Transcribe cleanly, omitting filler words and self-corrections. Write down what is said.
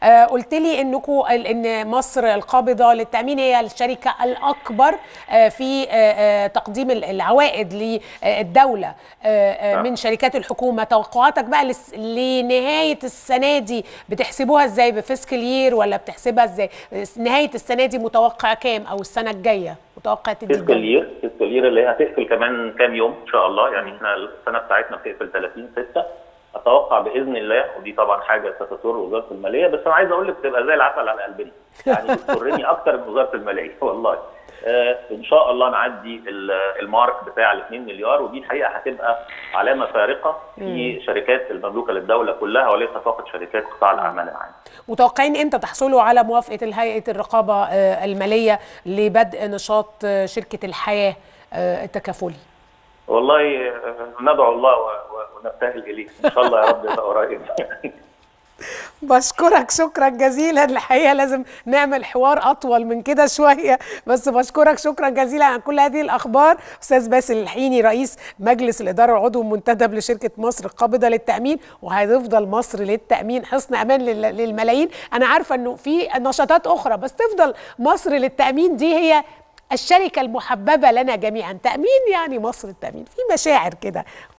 قلت لي ان مصر القابضه للتامين هي الشركه الاكبر في تقديم العوائد للدوله من شركات الحكومه. توقعاتك بقى لنهايه السنه دي بتحسبوها ازاي؟ بفيسكال يير ولا بتحسبها ازاي؟ نهايه السنه دي متوقع كام، او السنه الجايه متوقع تدي فيسكال يير اللي هي هتقفل كمان كام يوم ان شاء الله. يعني احنا السنه بتاعتنا بتقفل 30/6. اتوقع باذن الله، ودي طبعا حاجه ستسر وزاره الماليه، بس انا عايز اقول لك تبقى زي العسل على قلبنا، يعني بتسرني اكتر من وزاره الماليه والله. ان شاء الله نعدي المارك بتاع ال 2 مليار، ودي الحقيقه هتبقى علامه فارقه في شركات المملوكه للدوله كلها وليس فقط شركات قطاع الاعمال العام. متوقعين امتى تحصلوا على موافقه هيئه الرقابه الماليه لبدء نشاط شركه الحياه التكافلي؟ والله ندعو الله ونبتهل اليه ان شاء الله يا رب يبقى قريب. بشكرك شكرا جزيلا. الحقيقه لازم نعمل حوار اطول من كده شويه، بس بشكرك شكرا جزيلا عن كل هذه الاخبار. استاذ باسل الحيني رئيس مجلس الاداره وعضو منتدب لشركه مصر القابضه للتامين. وهتفضل مصر للتامين حصن امان للملايين. انا عارفه انه في نشاطات اخرى، بس تفضل مصر للتامين دي هي الشركه المحببه لنا جميعا. تامين يعني مصر التامين، في مشاعر كده.